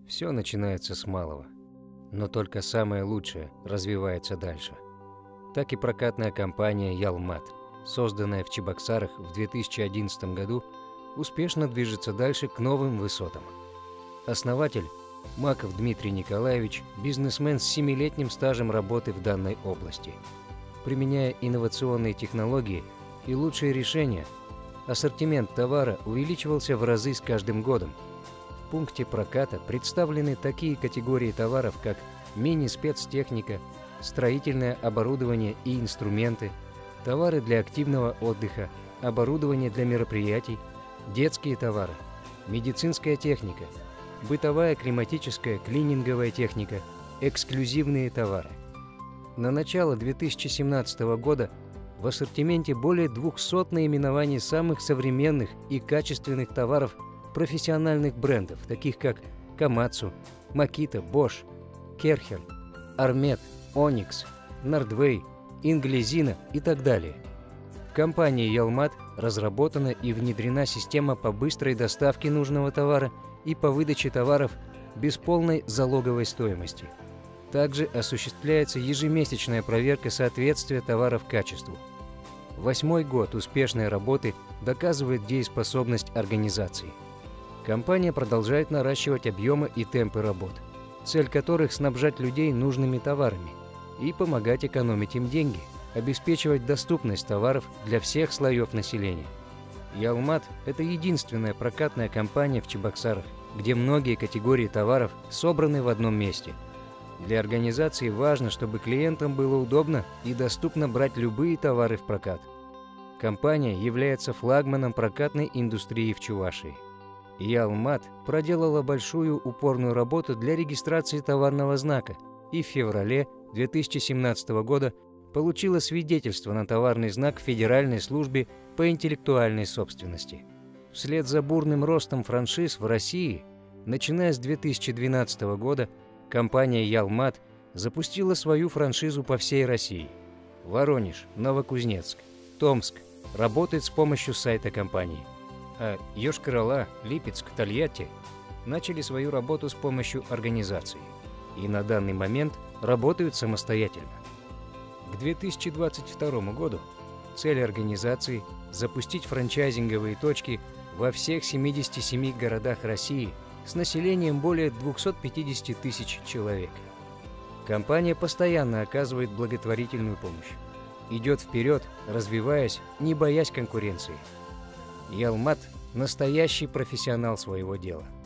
Все начинается с малого, но только самое лучшее развивается дальше. Так и прокатная компания «Ялмат», созданная в Чебоксарах в 2011 году, успешно движется дальше к новым высотам. Основатель – Маков Дмитрий Николаевич, бизнесмен с 7-летним стажем работы в данной области. Применяя инновационные технологии и лучшие решения, ассортимент товара увеличивался в разы с каждым годом. В пункте проката представлены такие категории товаров, как мини-спецтехника, строительное оборудование и инструменты, товары для активного отдыха, оборудование для мероприятий, детские товары, медицинская техника, бытовая климатическая клининговая техника, эксклюзивные товары. На начало 2017 года в ассортименте более 200 наименований самых современных и качественных товаров профессиональных брендов, таких как Komatsu, Makita, Bosch, Керхер, Армет, Оникс, Нордвей, Инглезина и так далее. В компании «Ялмат» разработана и внедрена система по быстрой доставке нужного товара и по выдаче товаров без полной залоговой стоимости. Также осуществляется ежемесячная проверка соответствия товаров качеству. 8-й год успешной работы доказывает дееспособность организации. Компания продолжает наращивать объемы и темпы работ, цель которых – снабжать людей нужными товарами и помогать экономить им деньги, обеспечивать доступность товаров для всех слоев населения. «Ялмат» – это единственная прокатная компания в Чебоксарах, где многие категории товаров собраны в одном месте. Для организации важно, чтобы клиентам было удобно и доступно брать любые товары в прокат. Компания является флагманом прокатной индустрии в Чувашии. «Ялмат» проделала большую упорную работу для регистрации товарного знака и в феврале 2017 года получила свидетельство на товарный знак в Федеральной службе по интеллектуальной собственности. Вслед за бурным ростом франшиз в России, начиная с 2012 года, компания «Ялмат» запустила свою франшизу по всей России. Воронеж, Новокузнецк, Томск работает с помощью сайта компании, а Йошкар-Ола, Липецк, Тольятти начали свою работу с помощью организации и на данный момент работают самостоятельно. К 2022 году цель организации – запустить франчайзинговые точки во всех 77 городах России с населением более 250 тысяч человек. Компания постоянно оказывает благотворительную помощь. Идет вперед, развиваясь, не боясь конкуренции. «Ялмат» – настоящий профессионал своего дела.